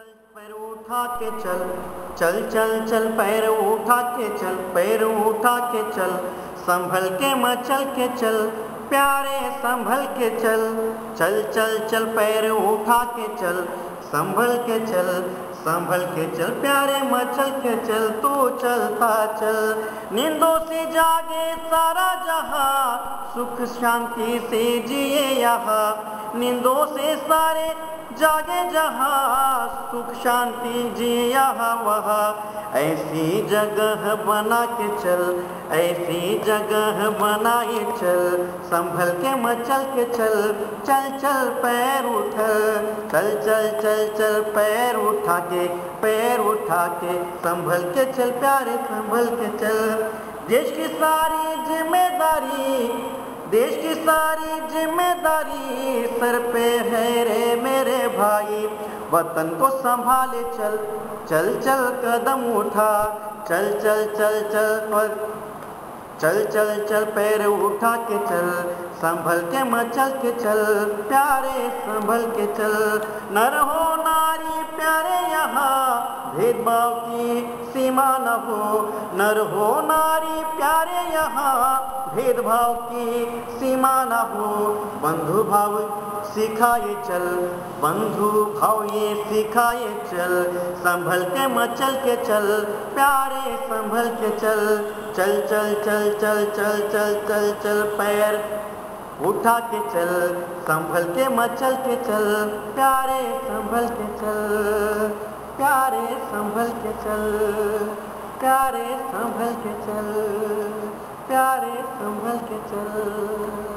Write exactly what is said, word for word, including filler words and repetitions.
चल पैर उठा के चल, चल चल चल पैर उठा के चल, पैर उठा के चल, संभल के मचल के चल, प्यारे संभल के चल, चल चल चल पैर उठा के चल, संभल के चल, संभल के चल, प्यारे मचल के चल, तू चलता चल। नींदों से जागे सारा जहां, सुख शांति से जिए यहाँ, नींदों से सारे जागे जहाँ, सुख शांति जिए यहाँ वहाँ। ऐसी जगह बना के चल, ऐसी जगह बनाए चल, संभल के मचल के चल, चल चल पैर उठल, चल चल चल चल पैर उठा के, पैर उठा के, संभल के चल प्यारे संभल के चल। देश की सारी जिम्मेदारी, देश की सारी जिम्मेदारी सर पे है रे मेरे भाई, वतन को संभाले चल, चल चल कदम उठा, चल चल चल चल चल चल चल पैर उठा के चल, संभल के मचल के चल, प्यारे संभल के चल। नर हो नारी प्यारे यहाँ, भेदभाव की सीमा न हो, नर हो नारी प्यारे यहाँ, भेदभाव की सीमा न हो। बंधु भाव सिखाए चल, बंधु भाव ये सिखाए चल, संभल के मचल के चल, प्यारे संभल के चल, चल चल चल चल चल चल चल चल पैर उठा के चल, संभल के मचल के चल, प्यारे संभल के चल, प्यारे संभल के चल, प्यारे संभल के चल, प्यारे संभल के चल।